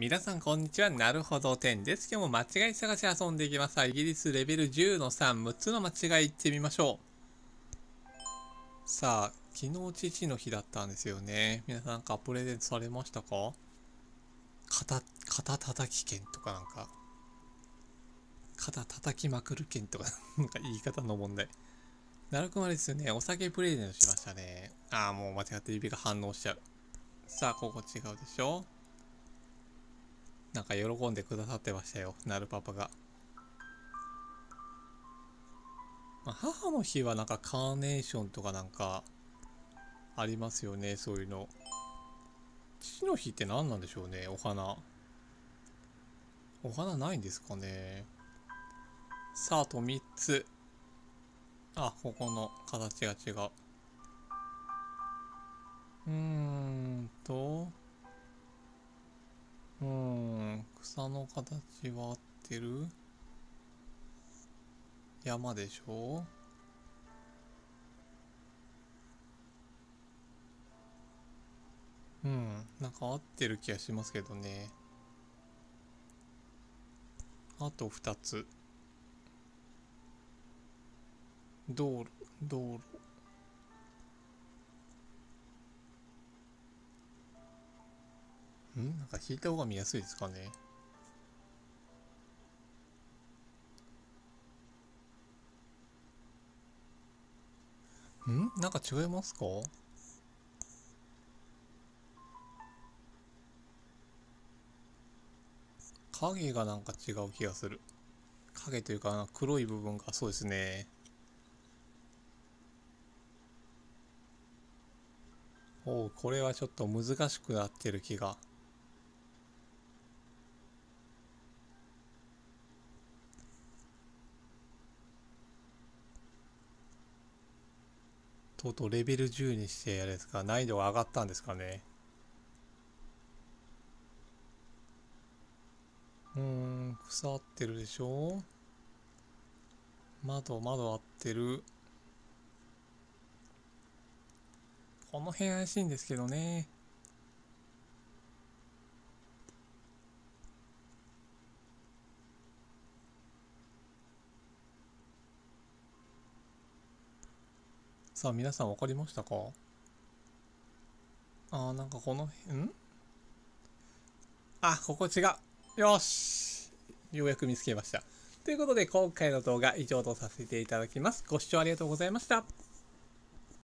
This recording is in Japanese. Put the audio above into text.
皆さんこんにちは。なるほど10です。今日も間違い探し遊んでいきます。イギリスレベル10の3、6つの間違いいってみましょう。さあ、昨日父の日だったんですよね。皆さんなんかプレゼントされましたか？肩叩き券とか肩叩きまくる券とかなんか言い方の問題。なるくまですよね。お酒プレゼントしましたね。もう間違って指が反応しちゃう。さあ、ここ違うでしょ？なんか喜んでくださってましたよ。なるパパが。母の日はなんかカーネーションとかなんかありますよね、そういうの。父の日って何なんでしょうね、お花ないんですかね。さあ、あと3つ。ここの形が違う。と、草の形は合ってる？山でしょ？なんか合ってる気がしますけどね。あと2つ。道路、道路。なんか引いた方が見やすいですかね。なんか違いますか？影がなんか違う気がする。影というか黒い部分がそうですね。これはちょっと難しくなってる気が。とうとうレベル10にしてやるですか？難易度が上がったんですかね。草合ってるでしょ？窓合ってる。この辺怪しいんですけどね。さあ皆さん分かりましたか？なんかこの辺ここ違う。よし、ようやく見つけました。ということで今回の動画以上とさせていただきます。ご視聴ありがとうございました。